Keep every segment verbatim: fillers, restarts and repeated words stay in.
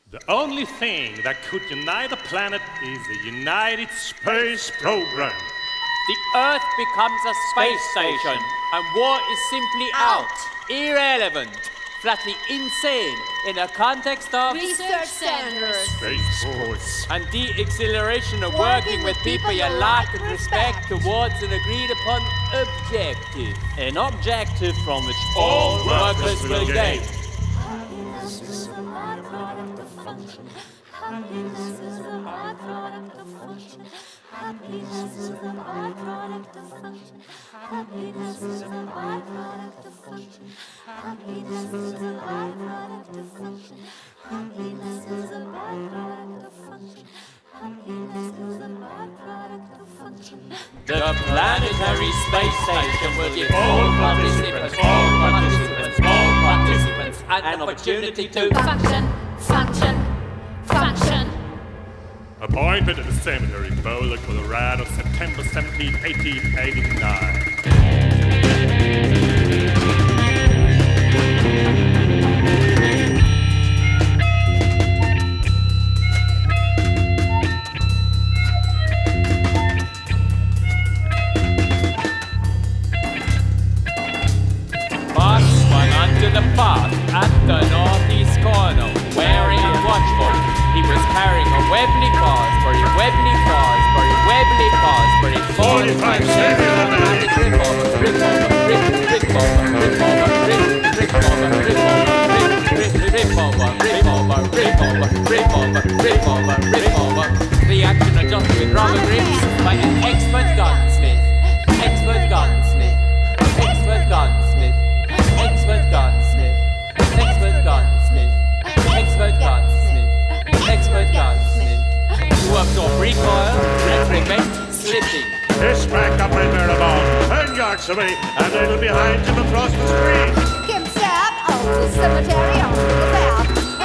The only thing that could unite the planet is the United Space Program. The Earth becomes a space station, and war is simply out. Irrelevant, flatly insane in the context of research centers, space sports, and de-acceleration of working with people you like and respect towards an agreed upon objective. An objective from which all workers will gain. Happiness is a byproduct of function. Happiness is a byproduct of function. Happiness is a byproduct of function. Happiness is a byproduct of function. Happiness is a byproduct of function. Happiness is a byproduct of function. Happiness is a byproduct of function. The planetary space station will give all participants, all participants, all participants an opportunity to function, function, function. Appointment at the cemetery in Boulder, Colorado, September seventeenth, eighteen eighty-nine. Box swung onto the path at the northeast corner, wearing a watchful. He was carrying a Webley Fosbury, Webley Fosbury, Webley Fosbury, forty-five automatic rip over, rip over, rip, rip over, rip over, rip, rip over, rip over, rip, rip, rip over, rip over, rip over, rip over, rip over, rip over. The action adjusted with rubber grips by an expert gunsmith, expert gunsmith, expert gunsmith, expert gunsmith, expert gunsmith, expert gunsmith. Expert gunsmith, who absorb recoil, retriment, slipping. This back up and bear about ten yards away, and a little behind him across the street. Kim Sab, out to the cemetery, on to the path.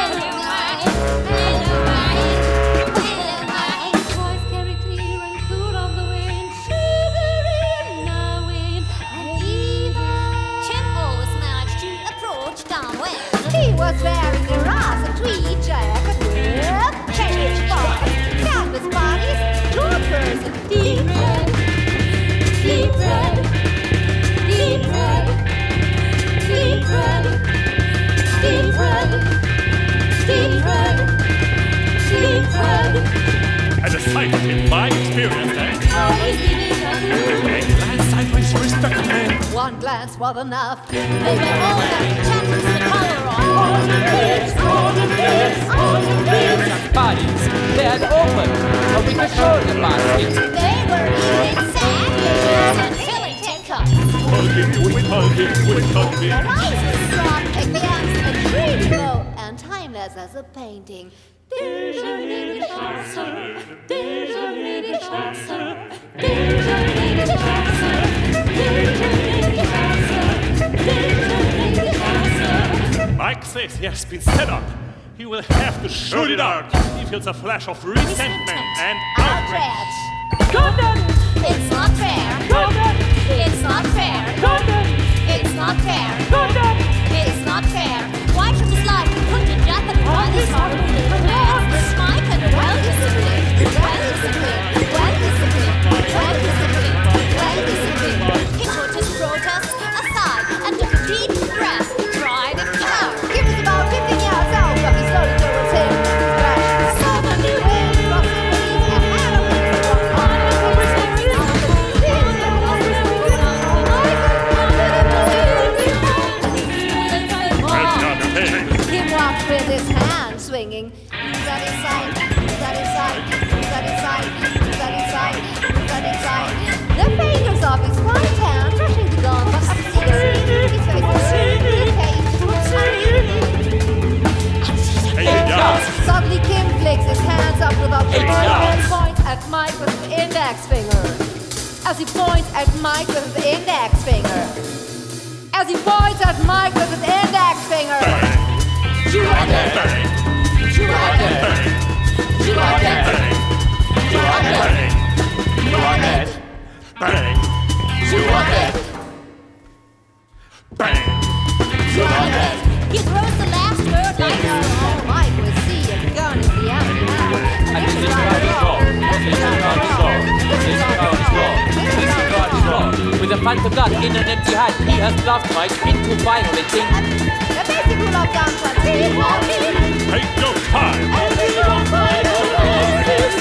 Voice carry clear and cool on the wind, shivering the wind, and even Chin always managed to approach downwind. He was wearing a rather tweed jacket with change bars, canvas bodies, droppers, and deep red, deep red, deep red, deep red, deep red, deep red, deep red. As a sight of him, my experience, eh? Always giving up. A glance sideways to respect a man. One glance was enough. They were all that chances the color on. All the lips, all the lips, all the lips. Bodies, they had opened a wicker shoulder basket. They were eating sandwiches and filling tin cups. Hulking, with hulking, with hulking. Their eyes were strong, advanced, and dreamy low, and timeless as a painting. Déjà vu de chansons, déjà vu de chansons, déjà vu de chansons, déjà vu de chansons, déjà vu de chansons. Mike says he has been set up. He will have to shoot it out. He feels a flash of resentment and outrage. Gordon! It's not fair. Gordon! It's not fair. Gordon! It's not fair. Gordon! It's not fair. Why should this life be put to death and all this horrible little man? Mike and well disciplined, well disciplined, well disciplined, well disciplined, well disciplined. He put his protest aside and took a deep breath, tried and cowered. He was about fifteen yards out, but he slowly towards him. Suddenly, wind across the breeze and had a wind on the staring on the breeze. He walked with his hand swinging. That inside, that inside, that inside, that inside, that inside. The fingers of his right hand brushing the gun, but obscenely his face was in the cage. Suddenly Kim flicks his hands up without the and points at Mike with his index finger. As he points at Mike with his index finger. As he points at Mike with his index finger. Shoot at it! Shoot at it! Shoot at it! Shoot at it! Shoot at it! Bang! Shoot at it! Bang! Shoot at it! He throws the last word like a small Mike will see a gun. Find the blood in an empty hat. He has bluffed Mike into violating. The basic rule of dance was keep walking. Take your time. And we don't fight over this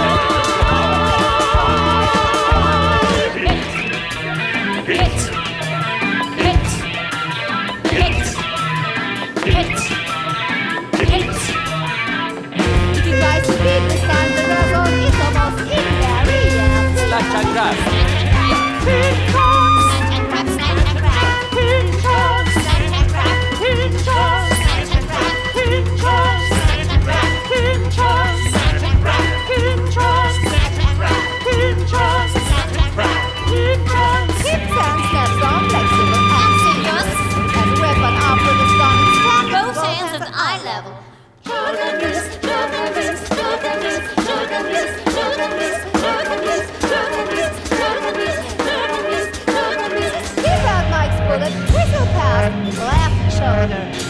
Hit. Hit. Hit. Hit. Hit. If you guys beat this time, the result is almost invariant. Slash and grab. Snatch and grab, snatch and grab. Snatch and grab. Snatch and grab. Snatch and grab. Snatch and grab. Snatch and grab. Snatch and grab. Hips and steps are flexible and serious. As a weapon after the stunning strap. Both hands at eye level. Shoulder wrist, shoulder wrist, shoulder wrist, shoulder wrist, shoulder wrist, shoulder wrist, shoulder wrist, shoulder wrist, shoulder wrist, shoulder wrist. Give out Mike's bullet, whistle past his left shoulder.